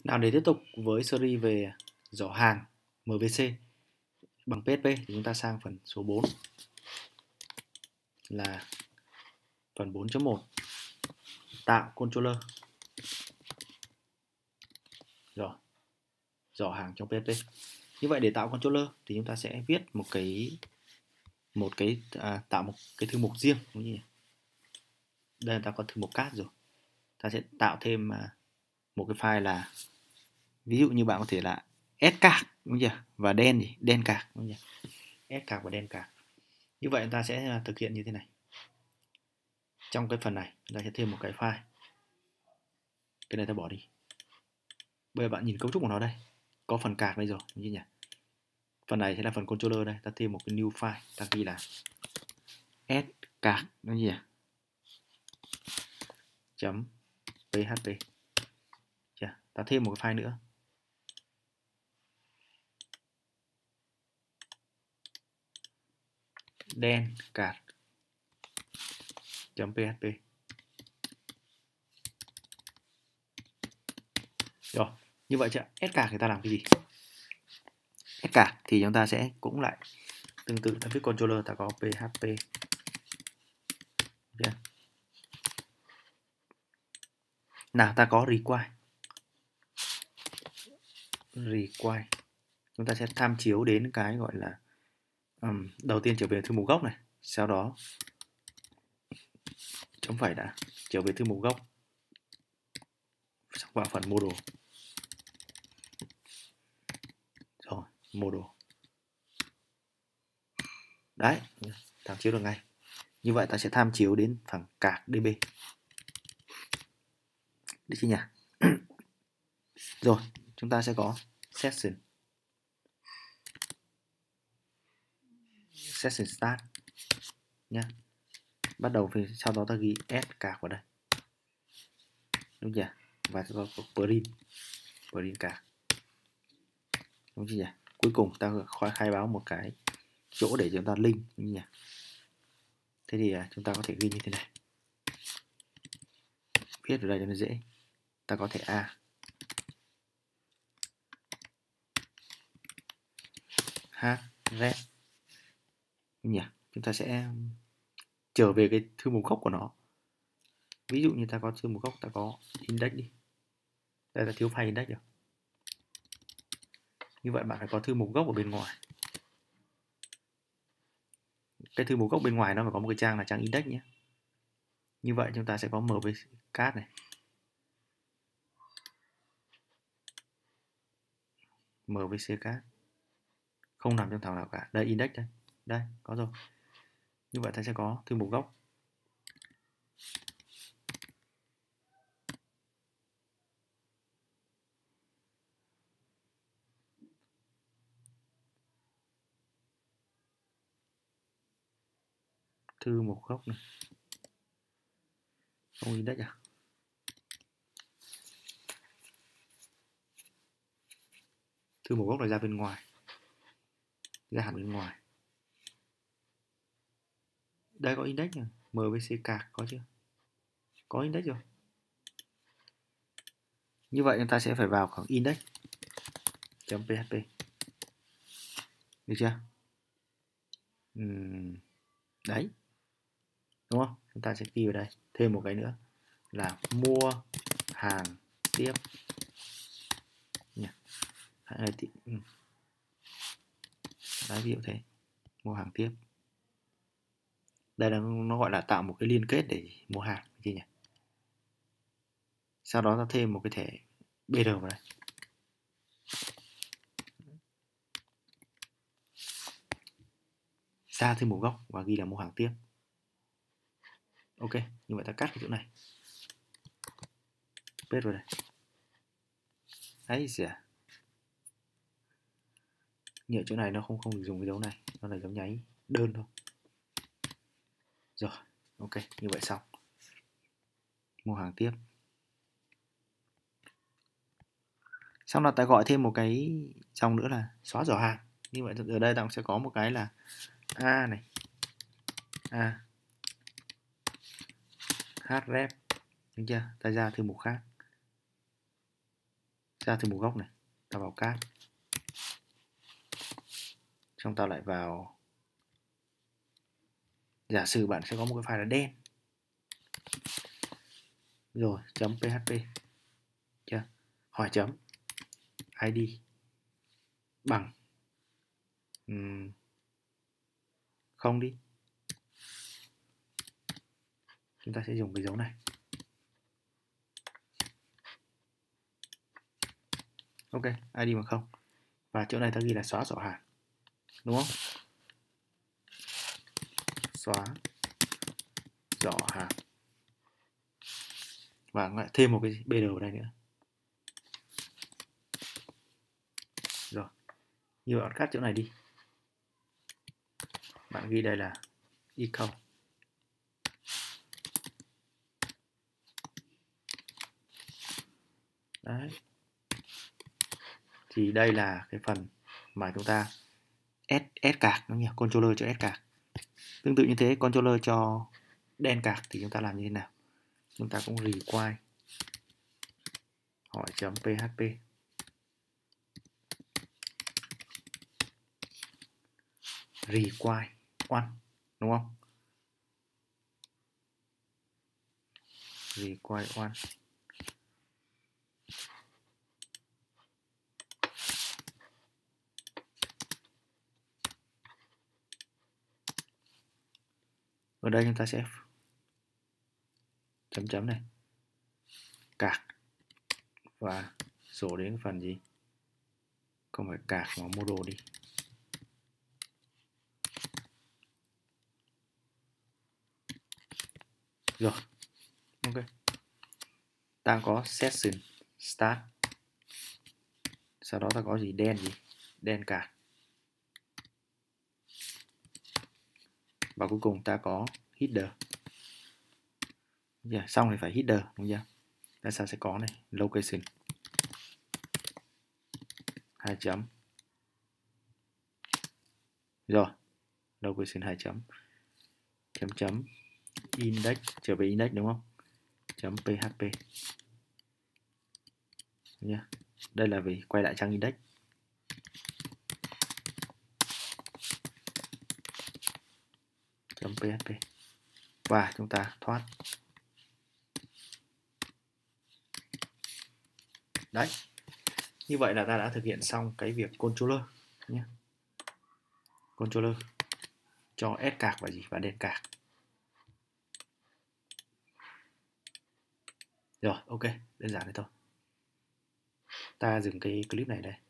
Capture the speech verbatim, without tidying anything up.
Nào để tiếp tục với series về giỏ hàng em vê xê bằng pê hát pê thì chúng ta sang phần số bốn là phần bốn chấm một tạo controller rồi giỏ hàng trong pê hát pê. Như vậy để tạo controller thì chúng ta sẽ viết một cái một cái à, tạo một cái thư mục riêng đúng không? Đây ta có thư mục cát rồi, ta sẽ tạo thêm một cái file là ví dụ như bạn có thể là scạc đúng chưa, và đen gì đen cạc đúng chưa, scạc và đen cạc. Như vậy chúng ta sẽ thực hiện như thế này. Trong cái phần này chúng ta sẽ thêm một cái file, cái này ta bỏ đi. Bây giờ bạn nhìn cấu trúc của nó đây, có phần cạc đây rồi đúng chưa nhỉ. Phần này sẽ là phần controller đây, ta thêm một cái new file, ta ghi là scạc đúng chưa nhỉ, chấm php. Ta thêm một cái file nữa, đen cạc chấm php. Rồi, như vậy chứ scạc thì ta làm cái gì? Scạc thì chúng ta sẽ cũng lại tương tự, ta viết controller, ta có php. Yeah. Nào ta có require. Require. Chúng ta sẽ tham chiếu đến cái gọi là um, đầu tiên trở về thư mục gốc này, sau đó chấm phẩy đã trở về thư mục gốc, xong vào phần model. Rồi, model. Đấy, tham chiếu được ngay. Như vậy ta sẽ tham chiếu đến phần cạc db. Được chưa nhỉ? Rồi, chúng ta sẽ có session. Session start nhé. Bắt đầu thì sau đó ta ghi s cạc vào đây. Đúng chưa? Và có print print cạc. Đúng chưa nhỉ? Cuối cùng ta khai báo một cái chỗ để chúng ta link đúng nhỉ? Thế thì chúng ta có thể ghi như thế này. Viết ở đây cho nó dễ. Ta có thể a h red nhỉ? Chúng ta sẽ trở về cái thư mục gốc của nó. Ví dụ như ta có thư mục gốc, ta có index đi. Đây là thiếu file index rồi. Như vậy bạn phải có thư mục gốc ở bên ngoài. Cái thư mục gốc bên ngoài nó phải có một cái trang là trang index nhé. Như vậy chúng ta sẽ có mvcat này, mvcat không nằm trong thằng nào cả. Đây index đây, đây có rồi. Như vậy ta sẽ có thư mục gốc. Thư mục gốc này, không index à? Thư mục gốc là ra bên ngoài, ra hẳn bên ngoài. Đây có index nhỉ? mvc cạc có chưa? Có index rồi. Như vậy chúng ta sẽ phải vào khoảng index.php. Được chưa? Uhm, đấy. Đúng không? Chúng ta sẽ ghi vào đây. Thêm một cái nữa là mua hàng tiếp. Nhỉ? Đấy, ví dụ thế. Mua hàng tiếp. Đây là nó gọi là tạo một cái liên kết để mua hàng gì nhỉ? Sau đó ta thêm một cái thẻ bê rờ vào đây. Ra thêm một góc và ghi là mua hàng tiếp. Ok, như vậy ta cắt cái chỗ này. Paste vào đây. Đấy gì à? Nhựa chỗ này nó không không được dùng cái dấu này, nó là dấu nháy đơn thôi. Rồi, ok, như vậy xong. Mua hàng tiếp. Xong là ta gọi thêm một cái dòng nữa là xóa giỏ hàng. Như vậy ở đây ta cũng sẽ có một cái là a này, a href, đúng chưa? Ta ra thư mục khác. ra thư mục gốc này, ta vào cat, xong ta lại vào, giả sử bạn sẽ có một cái file là đen rồi, chấm php chưa, hỏi chấm id bằng um, không đi, chúng ta sẽ dùng cái dấu này. Ok, id bằng không, và chỗ này ta ghi là xóa giỏ hàng, đúng không? Xóa giỏ hàng và lại thêm một cái bê đê vào đây nữa. Rồi, như bạn cắt chỗ này đi, bạn ghi đây là echo. Đấy. Thì đây là cái phần mà chúng ta add, add card, đúng nhỉ? Controller cho add card. Tương tự như thế, controller cho đen card thì chúng ta làm như thế nào? Chúng ta cũng require hỏi chấm php require one, đúng không? Require one. Ở đây chúng ta sẽ chấm chấm này, card và số đến phần gì? Không phải card mà model đi. Rồi, ok. Ta có session start. Sau đó ta có gì? Đen gì? Đen card. Và cuối cùng ta có header. Yeah, xong thì phải header, đúng chưa? Ta sao sẽ có này, location hai chấm. Rồi, location hai chấm. Chấm chấm index, trở về index đúng không? Chấm php. Yeah. Đây là vì quay lại trang index. Chấm php. Và chúng ta thoát. Đấy. Như vậy là ta đã thực hiện xong cái việc controller nhé. Controller cho add card và gì? Và đen card. Rồi, ok, đơn giản thế thôi. Ta dừng cái clip này đây.